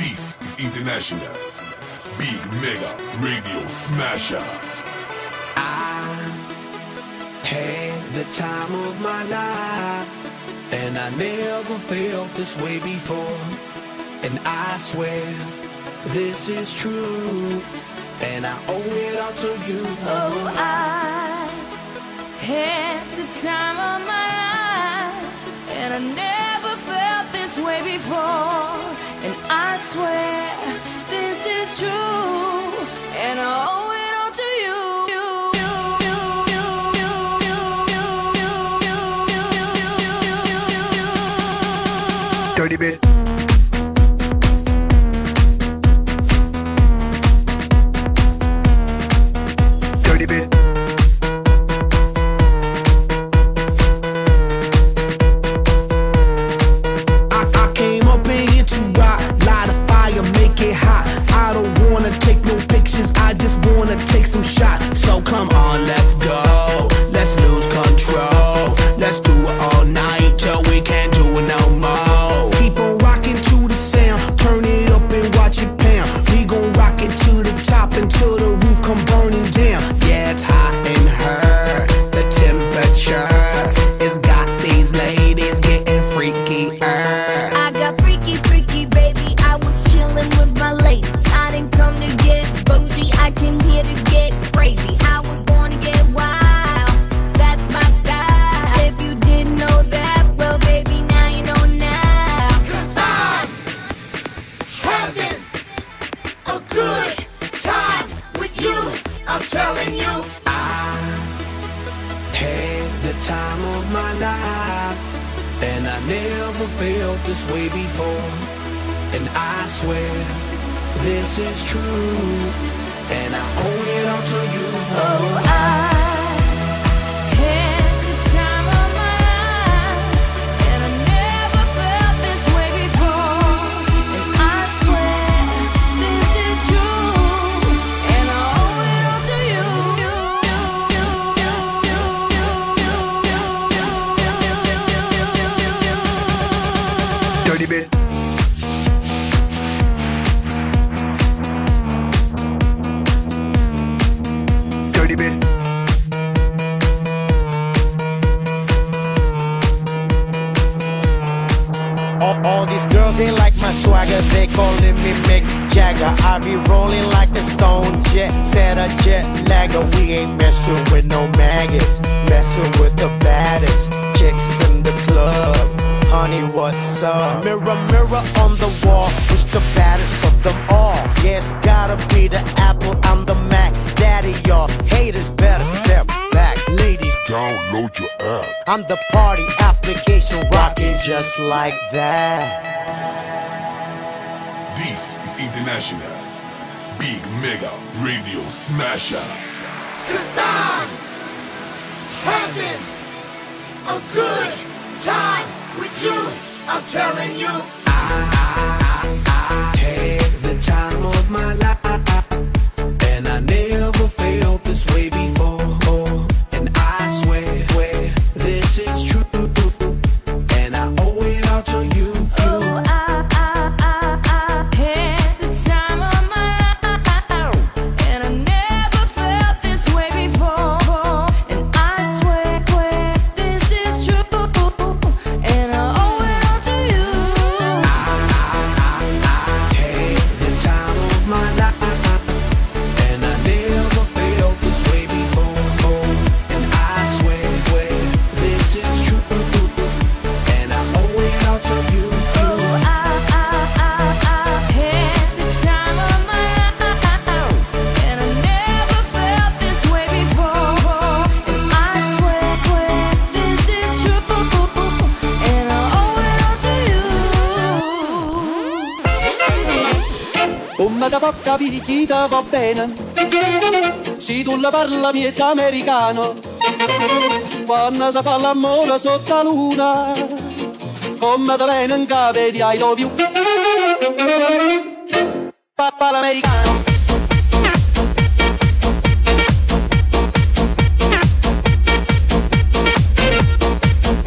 This is International Big Mega Radio Smasher. I had the time of my life, and I never felt this way before. And I swear this is true, and I owe it all to you. Oh, I had the time of my life, and I never felt this way before. And I swear this is true, and I owe it all to you. Dirty bit. Dirty bit. I came up in here to rock, light a fire, make it hot. I don't wanna take no pictures, I just wanna take some shots. So come on, let's go, let's lose control. Let's do it all night till we can't do it no more. Keep on rocking to the sound, turn it up and watch it pound. We gon' rock it to the top until the roof come burning down. Yeah, it's hot in her, the temperature has got these ladies getting freaky. I got freaky, freaky, baby. I was chillin' with my ladies. I didn't come to get bougie, I came here to get crazy. I was born to get wild, that's my style. If you didn't know that, well, baby, now you know now. 'Cause I'm having a good time with you, I'm telling you. I had the time of my life, and I never felt this way before. And I swear this is true, and I owe it all to you. Oh, I had the time of my life, and I never felt this way before. And I swear this is true, and I owe it all to you. Dirty bit. Dirty bit. All these girls, they like my swagger, they calling me Mick Jagger. I be rolling like a stone jet, set a jet lagger. We ain't messing with no maggots, messing with the baddest chicks in the club. Honey, what's up? Mirror, mirror on the wall, who's the baddest of them all? Yeah, it's gotta be the Apple, I'm the Mac. Daddy, y'all haters better step back. Ladies, Download your app. I'm the party application rocking just like that. This is International Big Mega Radio Smasher. 'Cause I'm having a good time with you, I'm telling you. I had the time of my life, and I never felt this way before. And I swear this is true, and I owe it all to you. Oh, I had the time of my life, and I never felt this way before. And I swear this is true, and I owe it all to you. Come da poca picchita va bene, se tu la parla miezza americano, quando si fa l'amore sotto la luna, come da bene in capo di I love you, papà l'americano.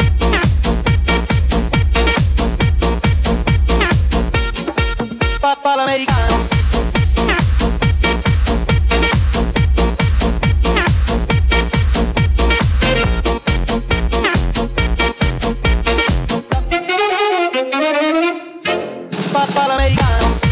Papà Palamericano.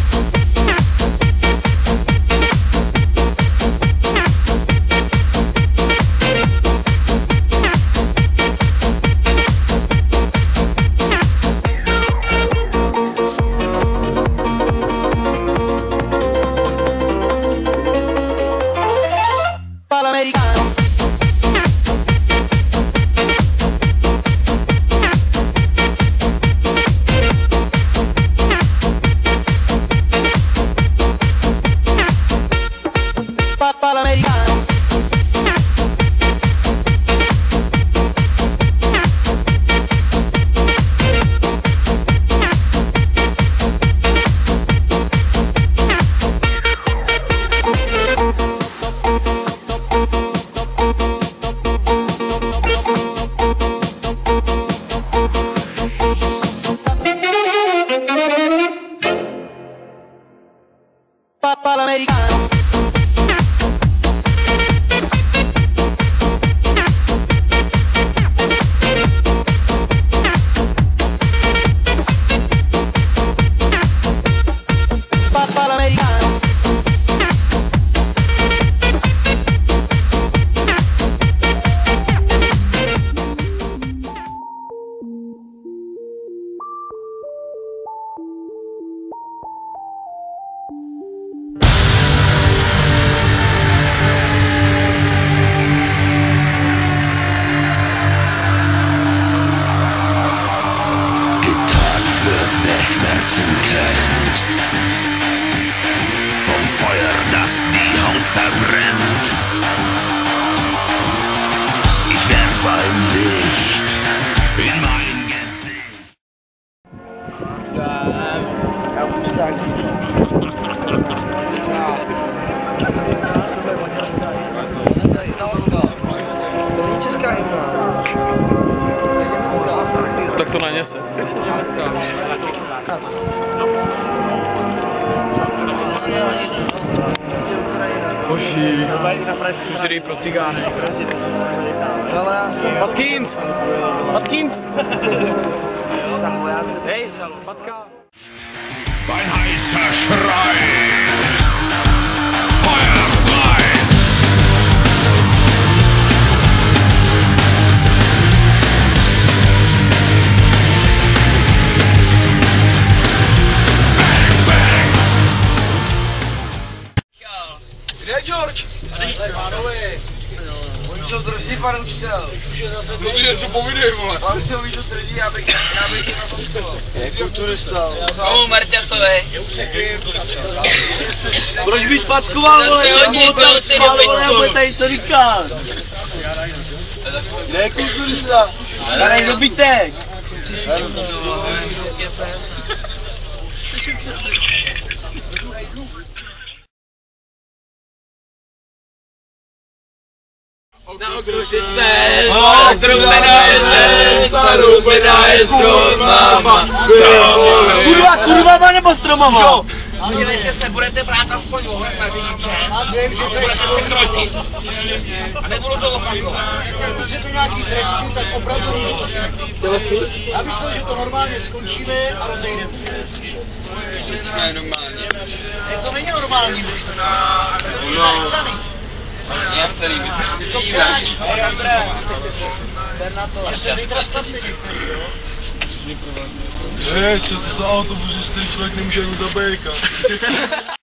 Schmerzen kennt, vom Feuer, das die Haut verbrennt. Ich werf ein Licht in mein Gesicht. Tak to naněse. Hoši, už pro cigány. Patkins! Patkins! Hej, patka! Ein heißer Schrei, Feuer frei. Kde je George? Oni jsou drsný, pan učitel. Už je zase to. Vidíš, co povídej, vole. Pan učitel víš, to drží, já bych na tom stál. Je kulturista. Komu Marťasovi? Proč bys packoval, vole? Nebo tady co říkat? Kde je kulturista? Tady dobytek. Na okružice, trubena je stromama. Kurvama nebo stromama? Podívejte se, budete brát aspoň ohled na řidiče a budete se krotit. A nebudu to opakovat. Pokud je to nějaký tresty, tak opravdu já myslím, že to normálně skončíme a rozejdeme se. Jsme normálně. To není normální, když to Já celý myslím. Co to za autobus, že ten člověk nemůže ani zabejkat?